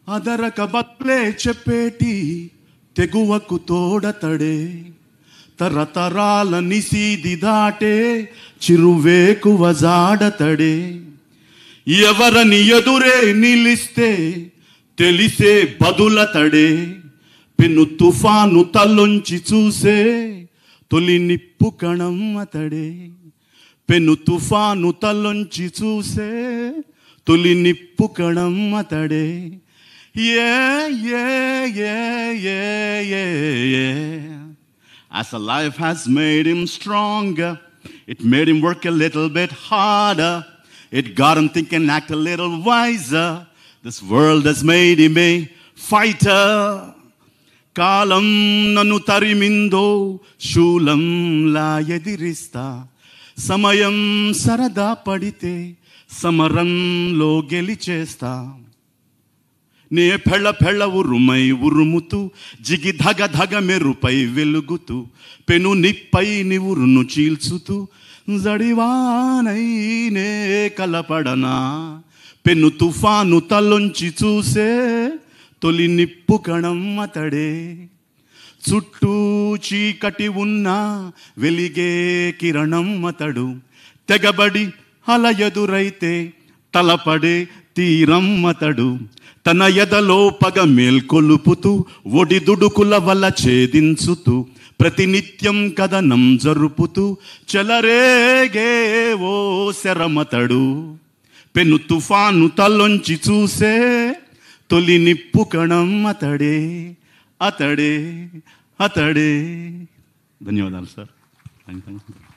అదరక బట్లే చెప్పేటి తెగువకు తోడతడే, తరతరాల నిసీది దాటే చిరువేకువ జాడతడే. ఎవరని ఎదురే నిలిస్తే తెలిసే బదులతడే, పెను తుఫాను తల్లొంచి చూసే తొలి నిప్పు కణం అతడే. పెను తుఫాను తల్లొంచి చూసే తొలి నిప్పు కణం అతడే. As a life has made him stronger, it made him work a little bit harder. It got him thinking, act a little wiser. This world has made him a fighter. కాలం నన్ను తరిమిందో శూలంలా ఎదిరిస్తా, సమయం సరదా పడితే సమరంలో గెలిచేస్తా. నే పెళ్ళ పెళ్ళ ఉరుమై ఉరుముతూ జిగి ధగ ధగ మెరుపై వెలుగుతూ పెను నిప్పై నివురును చీల్చుతూ జడివానై నే కలపడనా. పెను తుఫాను తల్లొంచి చూసే తొలి నిప్పు కణం అతడే. చుట్టూ చీకటి ఉన్నా వెలిగే కిరణం అతడు. తెగబడి అల ఎదురైతే తలపడే తీరం అతడు. తన ఎదలో పగ మేల్కొలుపుతూ ఒడిదుడుకుల వల్ల ఛేదించుతూ ప్రతినిత్యం కథనం జరుపుతూ చెలరేగే ఓ శరమతడు. పెను తుఫాను తల్లొంచి చూసే తొలి నిప్పు కణం అతడే అతడే అతడే. ధన్యవాదాలు సార్. Thank you.